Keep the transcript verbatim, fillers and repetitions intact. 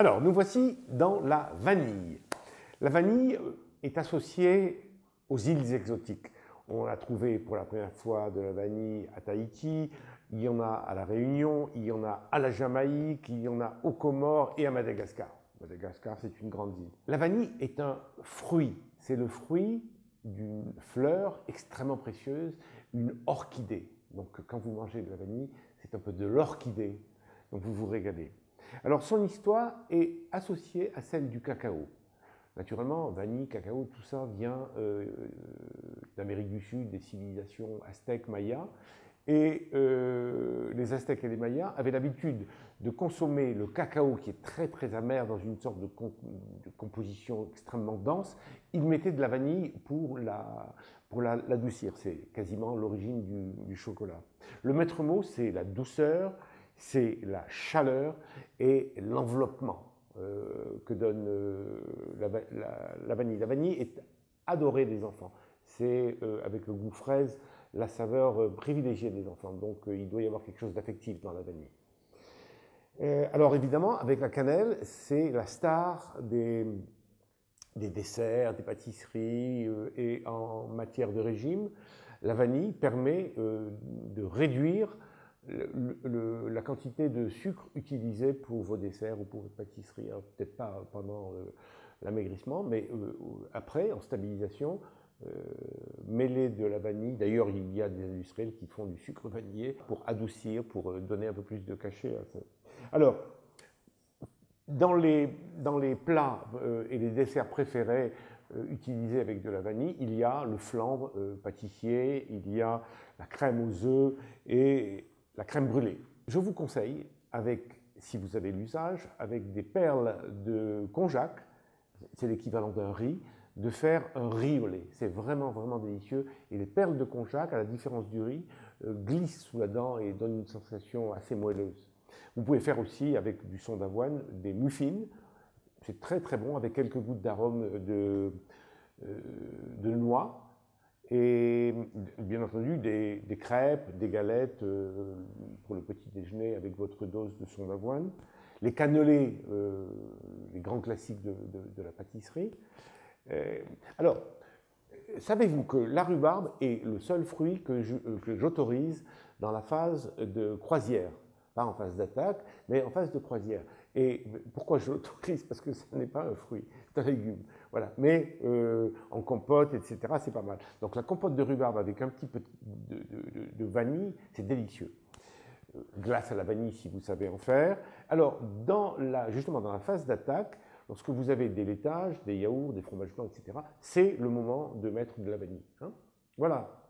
Alors, nous voici dans la vanille. La vanille est associée aux îles exotiques. On a trouvé pour la première fois de la vanille à Tahiti, il y en a à La Réunion, il y en a à la Jamaïque, il y en a aux Comores et à Madagascar. Madagascar, c'est une grande île. La vanille est un fruit. C'est le fruit d'une fleur extrêmement précieuse, une orchidée. Donc, quand vous mangez de la vanille, c'est un peu de l'orchidée. Donc, vous vous régalez. Alors, son histoire est associée à celle du cacao. Naturellement, vanille, cacao, tout ça vient euh, d'Amérique du Sud, des civilisations aztèques, mayas. Et euh, les Aztèques et les Mayas avaient l'habitude de consommer le cacao qui est très très amer dans une sorte de, comp de composition extrêmement dense. Ils mettaient de la vanille pour la, pour l'adoucir. C'est quasiment l'origine du, du chocolat. Le maître mot, c'est la douceur, c'est la chaleur et l'enveloppement euh, que donne euh, la, la, la vanille. La vanille est adorée des enfants. C'est euh, avec le goût fraise la saveur euh, privilégiée des enfants. Donc euh, il doit y avoir quelque chose d'affectif dans la vanille. Euh, alors évidemment, avec la cannelle, c'est la star des, des desserts, des pâtisseries euh, et en matière de régime, la vanille permet euh, de réduire le, le, la quantité de sucre utilisée pour vos desserts ou pour vos pâtisseries. Peut-être pas pendant euh, l'amaigrissement, mais euh, après, en stabilisation, Euh, mêler de la vanille. D'ailleurs, il y a des industriels qui font du sucre vanillé pour adoucir, pour donner un peu plus de cachet à ça. Alors, dans les, dans les plats euh, et les desserts préférés euh, utilisés avec de la vanille, il y a le flan euh, pâtissier, il y a la crème aux œufs et la crème brûlée. Je vous conseille, avec, si vous avez l'usage, avec des perles de konjac, c'est l'équivalent d'un riz, de faire un riz au lait. C'est vraiment, vraiment délicieux. Et les perles de konjac, à la différence du riz, euh, glissent sous la dent et donnent une sensation assez moelleuse. Vous pouvez faire aussi, avec du son d'avoine, des muffins. C'est très, très bon, avec quelques gouttes d'arôme de, euh, de noix. Et bien entendu, des, des crêpes, des galettes euh, pour le petit déjeuner avec votre dose de son d'avoine. Les cannelés, euh, les grands classiques de, de, de la pâtisserie. Euh, alors, savez-vous que la rhubarbe est le seul fruit que j'autorise dans la phase de croisière? Pas en phase d'attaque, mais en phase de croisière. Et pourquoi je l'autorise? Parce que ce n'est pas un fruit, c'est un légume. Voilà. Mais euh, en compote, et cetera, c'est pas mal. Donc la compote de rhubarbe avec un petit peu de, de, de vanille, c'est délicieux. Glace à la vanille si vous savez en faire. Alors, dans la, justement dans la phase d'attaque, lorsque vous avez des laitages, des yaourts, des fromages blancs, et cetera, c'est le moment de mettre de la vanille. Hein? Voilà.